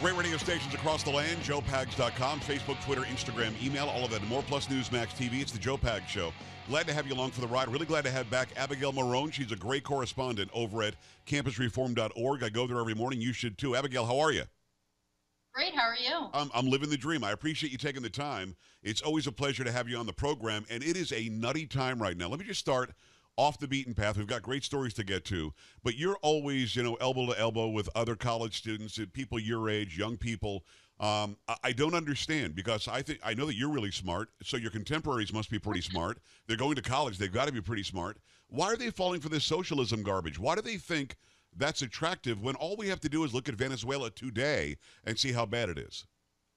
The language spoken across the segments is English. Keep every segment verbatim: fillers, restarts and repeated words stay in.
Great radio stations across the land, joe pags dot com, Facebook, Twitter, Instagram, email, all of that and more, plus Newsmax T V. It's the Joe Pags Show. Glad to have you along for the ride. Really glad to have back Abigail Marone. She's a great correspondent over at campus reform dot org. I go there every morning. You should too. Abigail, how are you? Great. How are you? I'm, I'm living the dream. I appreciate you taking the time. It's always a pleasure to have you on the program, and it is a nutty time right now. Let me just start off the beaten path. We've got great stories to get to, but you're always, you know, elbow to elbow with other college students, people your age, young people. Um, I, I don't understand, because I think I know that you're really smart, so your contemporaries must be pretty smart. They're going to college. They've got to be pretty smart. Why are they falling for this socialism garbage? Why do they think that's attractive when all we have to do is look at Venezuela today and see how bad it is?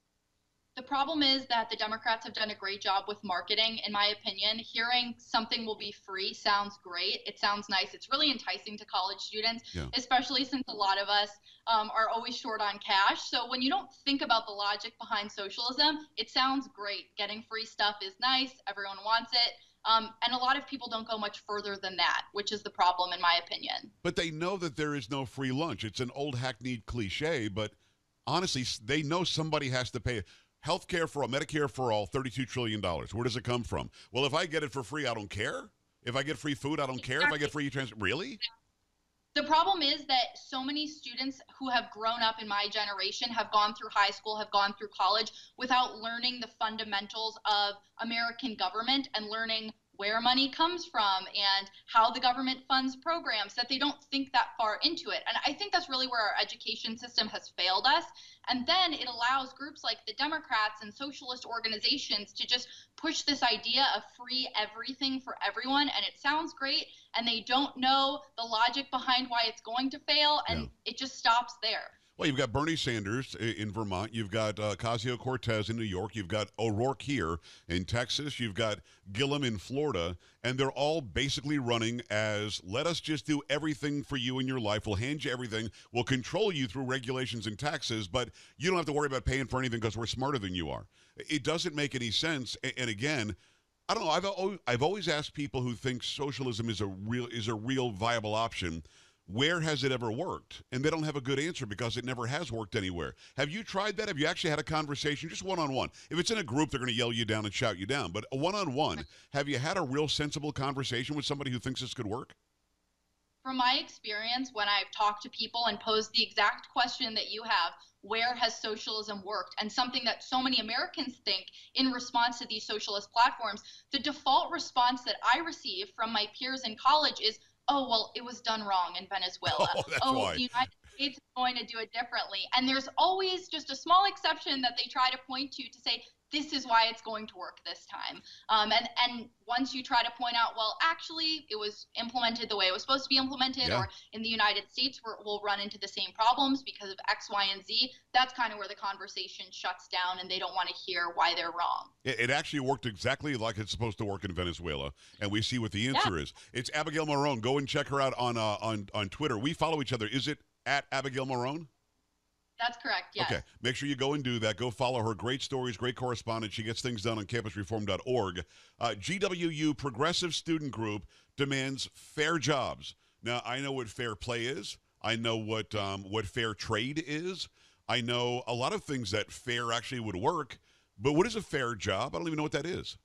The problem is that the Democrats have done a great job with marketing, in my opinion. Hearing something will be free sounds great. It sounds nice. It's really enticing to college students, yeah. especially since a lot of us um, are always short on cash. So when you don't think about the logic behind socialism, it sounds great. Getting free stuff is nice. Everyone wants it. Um, and a lot of people don't go much further than that, which is the problem, in my opinion. But they know that there is no free lunch. It's an old hackneyed cliche, but honestly, they know somebody has to pay. Healthcare for all, Medicare for all, thirty-two trillion dollars. Where does it come from? Well, if I get it for free, I don't care. If I get free food, I don't care. If I get free transport, really? The problem is that so many students who have grown up in my generation have gone through high school, have gone through college without learning the fundamentals of American government and learning where money comes from and how the government funds programs, that they don't think that far into it. And I think that's really where our education system has failed us. And then it allows groups like the Democrats and socialist organizations to just push this idea of free everything for everyone. And it sounds great. And they don't know the logic behind why it's going to fail. And yeah. it just stops there. Well, you've got Bernie Sanders in Vermont. You've got uh, Ocasio-Cortez in New York. You've got O'Rourke here in Texas. You've got Gillum in Florida. And they're all basically running as, let us just do everything for you in your life. We'll hand you everything. We'll control you through regulations and taxes, but you don't have to worry about paying for anything because we're smarter than you are. It doesn't make any sense. And again, I don't know. I've always, I've always asked people who think socialism is a real is a real viable option, where has it ever worked? And they don't have a good answer because it never has worked anywhere. Have you tried that? Have you actually had a conversation, just one-on-one? If it's in a group, they're going to yell you down and shout you down. But a one-on-one, have you had a real sensible conversation with somebody who thinks this could work? From my experience, when I've talked to people and posed the exact question that you have, where has socialism worked? And something that so many Americans think in response to these socialist platforms, the default response that I receive from my peers in college is, oh, well, it was done wrong in Venezuela. Oh, that's oh why. The United States is going to do it differently. And there's always just a small exception that they try to point to to say, this is why it's going to work this time. Um, and, and once you try to point out, well, actually, it was implemented the way it was supposed to be implemented, yeah. or in the United States, we're, we'll run into the same problems because of X, Y, and Z, that's kind of where the conversation shuts down and they don't want to hear why they're wrong. It, it actually worked exactly like it's supposed to work in Venezuela, and we see what the answer yeah. is. It's Abigail Marone. Go and check her out on, uh, on, on Twitter. We follow each other. Is it at Abigail Marone? That's correct, yes. Okay, make sure you go and do that. Go follow her. Great stories, great correspondence. She gets things done on campus reform dot org. Uh, G W U Progressive Student Group demands fair jobs. Now, I know what fair play is. I know what um, what fair trade is. I know a lot of things that fair actually would work. But what is a fair job? I don't even know what that is.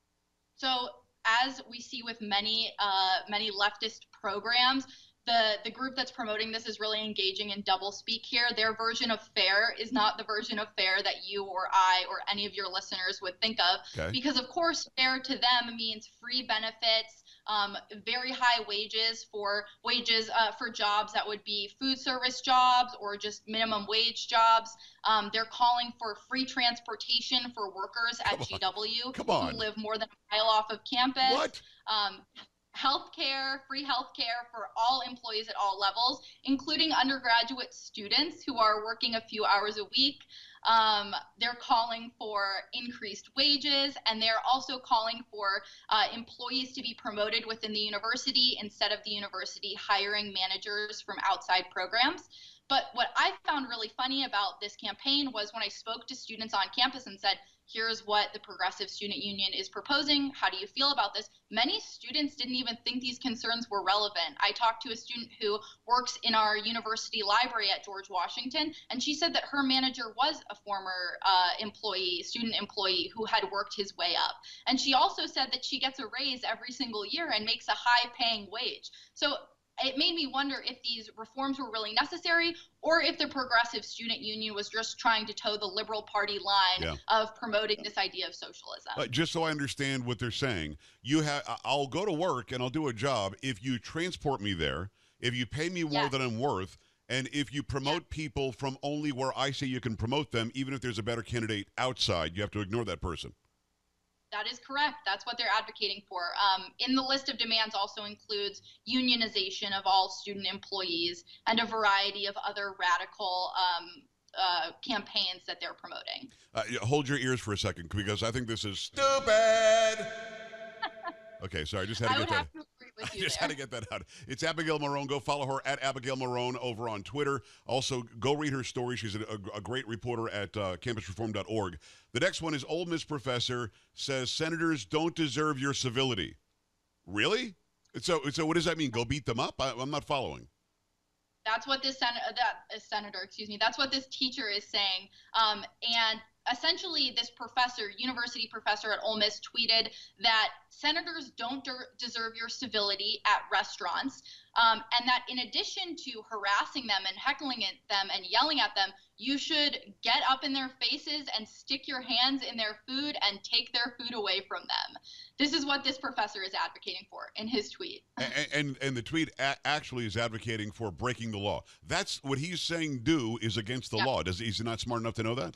So, as we see with many uh, many leftist programs, The, the group that's promoting this is really engaging in double speak here. Their version of fair is not the version of fair that you or I or any of your listeners would think of. Okay. Because, of course, fair to them means free benefits, um, very high wages for wages uh, for jobs that would be food service jobs or just minimum wage jobs. Um, they're calling for free transportation for workers at Come G W on. Come on. who live more than a mile off of campus. What? Um, Health care, free health care for all employees at all levels, including undergraduate students who are working a few hours a week. Um, they're calling for increased wages, and they're also calling for uh, employees to be promoted within the university instead of the university hiring managers from outside programs. But what I found really funny about this campaign was when I spoke to students on campus and said, here's what the Progressive Student Union is proposing. How do you feel about this? Many students didn't even think these concerns were relevant. I talked to a student who works in our university library at George Washington, and she said that her manager was a former uh, employee, student employee who had worked his way up. And she also said that she gets a raise every single year and makes a high-paying wage. So it made me wonder if these reforms were really necessary, or if the Progressive Student Union was just trying to toe the Liberal Party line Yeah. of promoting this idea of socialism. Uh, just so I understand what they're saying, you have I'll go to work and I'll do a job if you transport me there, if you pay me more Yes. than I'm worth, and if you promote Yeah. people from only where I say you can promote them, even if there's a better candidate outside, you have to ignore that person. That is correct. That's what they're advocating for. Um, in the list of demands also includes unionization of all student employees and a variety of other radical um, uh, campaigns that they're promoting. Uh, yeah, hold your ears for a second, because I think this is stupid. Okay, sorry, I just had to I get would that. have to agree with I you just there. had to get that out. It's Abigail Marone. Go follow her at Abigail Marone over on Twitter. Also, go read her story. She's a, a, a great reporter at uh, campus reform dot org. The next one is Ole Miss professor says senators don't deserve your civility. Really? So, so what does that mean? Go beat them up? I, I'm not following. That's what this sen- uh, that uh, senator, excuse me, that's what this teacher is saying. Um, and essentially, this professor, university professor at Ole Miss, tweeted that senators don't de- deserve your civility at restaurants, um, and that in addition to harassing them and heckling at them and yelling at them, you should get up in their faces and stick your hands in their food and take their food away from them. This is what this professor is advocating for in his tweet. And, and, and the tweet a- actually is advocating for breaking the law. That's what he's saying do is against the Yeah. law. Does, is he not smart enough to know that?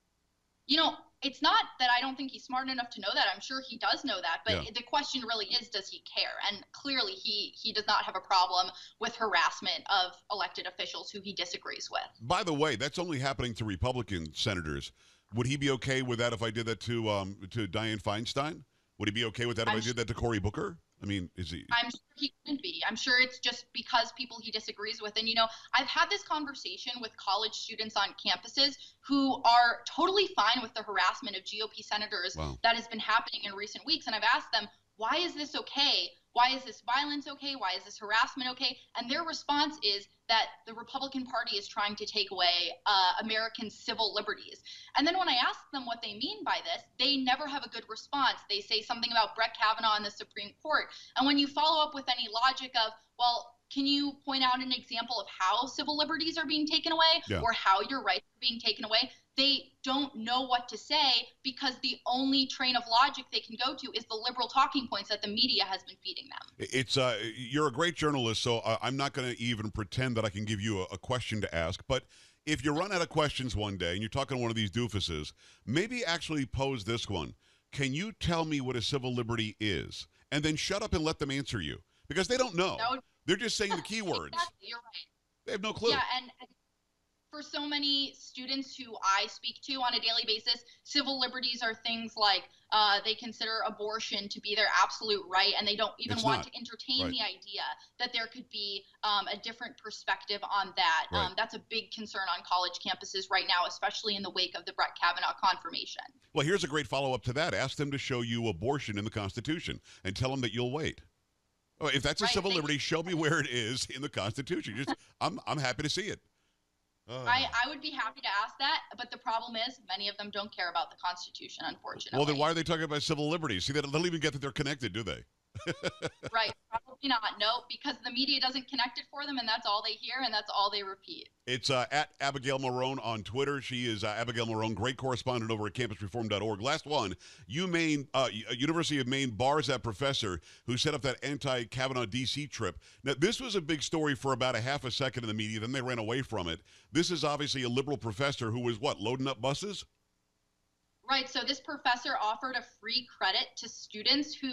You know, it's not that I don't think he's smart enough to know that. I'm sure he does know that. But Yeah. the question really is, does he care? And clearly he, he does not have a problem with harassment of elected officials who he disagrees with. By the way, that's only happening to Republican senators. Would he be okay with that if I did that to um, to Dianne Feinstein? Would he be okay with that if I'm I did that to Cory Booker? I mean, is he? I'm sure he couldn't be. I'm sure it's just because people he disagrees with. And, you know, I've had this conversation with college students on campuses who are totally fine with the harassment of G O P senators Wow. that has been happening in recent weeks. And I've asked them, why is this okay? Why is this violence okay? Why is this harassment okay? And their response is that the Republican Party is trying to take away uh, American civil liberties. And then when I ask them what they mean by this, they never have a good response. They say something about Brett Kavanaugh and the Supreme Court. And when you follow up with any logic of, well, can you point out an example of how civil liberties are being taken away Yeah. or how your rights are being taken away? They don't know what to say because the only train of logic they can go to is the liberal talking points that the media has been feeding them. It's uh, you're a great journalist, so uh, I'm not going to even pretend that I can give you a, a question to ask. But if you run out of questions one day and you're talking to one of these doofuses, maybe actually pose this one: can you tell me what a civil liberty is? And then shut up and let them answer you, because they don't know. That would- They're just saying the keywords. Exactly, you're right. They have no clue. Yeah, and, and for so many students who I speak to on a daily basis, civil liberties are things like uh, they consider abortion to be their absolute right, and they don't even It's want not. to entertain Right. the idea that there could be um, a different perspective on that. Right. Um, that's a big concern on college campuses right now, especially in the wake of the Brett Kavanaugh confirmation. Well, here's a great follow-up to that. Ask them to show you abortion in the Constitution and tell them that you'll wait. Oh, if that's a Right, civil they- liberty, show me where it is in the Constitution. Just, I'm, I'm happy to see it. Oh. I, I would be happy to ask that, but the problem is many of them don't care about the Constitution, unfortunately. Well, then why are they talking about civil liberties? See, they don't even get that they're connected, do they? Right, probably not. No, because the media doesn't connect it for them, and that's all they hear, and that's all they repeat. It's uh, at Abigail Marone on Twitter. She is uh, Abigail Marone, great correspondent over at campus reform dot org. Last one, U Maine, uh, University of Maine bars that professor who set up that anti-Kavanaugh D C trip. Now, this was a big story for about a half a second in the media, then they ran away from it. This is obviously a liberal professor who was, what, loading up buses? Right, so this professor offered a free credit to students who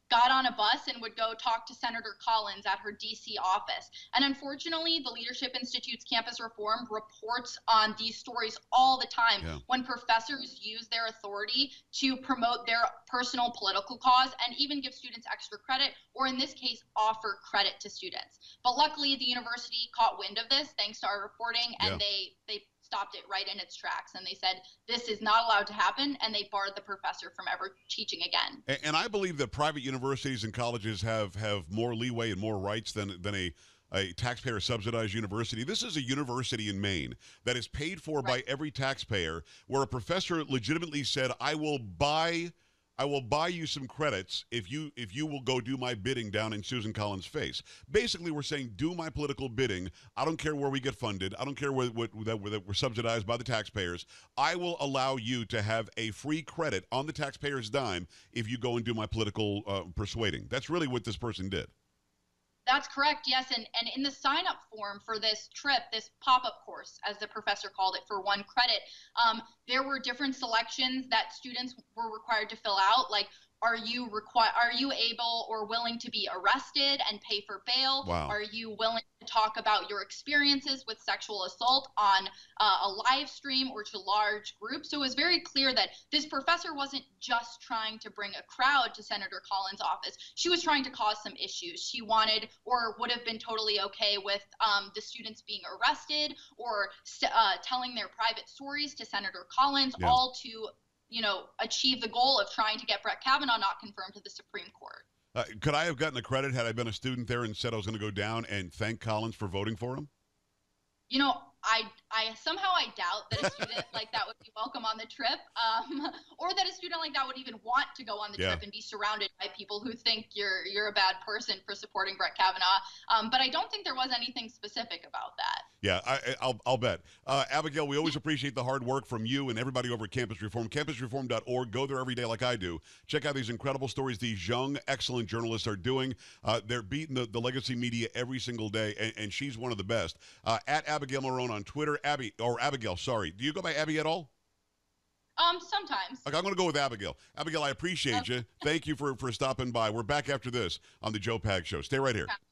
got on a bus and would go talk to Senator Collins at her D C office. And unfortunately, the Leadership Institute's campus reform reports on these stories all the time Yeah. when professors use their authority to promote their personal political cause and even give students extra credit, or in this case, offer credit to students. But luckily, the university caught wind of this thanks to our reporting, and Yeah. they they stopped it right in its tracks, and they said this is not allowed to happen, and they barred the professor from ever teaching again. And, and I believe that private universities and colleges have have more leeway and more rights than than a a taxpayer subsidized university. This is a university in Maine that is paid for Right. by every taxpayer, where a professor legitimately said, I will buy I will buy you some credits if you if you will go do my bidding down in Susan Collins' face. Basically, we're saying do my political bidding. I don't care where we get funded. I don't care what, what, that, we're, that we're subsidized by the taxpayers. I will allow you to have a free credit on the taxpayer's dime if you go and do my political uh, persuading. That's really what this person did. That's correct, yes. And, and in the sign up form for this trip, this pop up course, as the professor called it, for one credit, um, there were different selections that students were required to fill out, like, are you require are you able or willing to be arrested and pay for bail? Wow. Are you willing to talk about your experiences with sexual assault on uh, a live stream or to large groups? So it was very clear that this professor wasn't just trying to bring a crowd to Senator Collins' office. She was trying to cause some issues. She wanted, or would have been totally okay with, um, the students being arrested or uh, telling their private stories to Senator Collins, Yeah. all to, you know, achieve the goal of trying to get Brett Kavanaugh not confirmed to the Supreme Court. Uh, could I have gotten a credit had I been a student there and said I was going to go down and thank Collins for voting for him? You know, I, I somehow I doubt that a student like that would be welcome on the trip, um, or that a student like that would even want to go on the Yeah. trip and be surrounded by people who think you're you're a bad person for supporting Brett Kavanaugh. Um, but I don't think there was anything specific about that. Yeah, I, I- I'll, I'll bet. Uh, Abigail, we always appreciate the hard work from you and everybody over at Campus Reform. campus reform dot org. Go there every day like I do. Check out these incredible stories these young, excellent journalists are doing. Uh, they're beating the, the legacy media every single day, and, and she's one of the best. Uh, at Abigail Marone on Twitter. Abby, or Abigail, sorry. Do you go by Abby at all? Um, sometimes. Okay, I'm going to go with Abigail. Abigail, I appreciate you. Thank you for, for stopping by. We're back after this on the Joe Pag Show. Stay right here.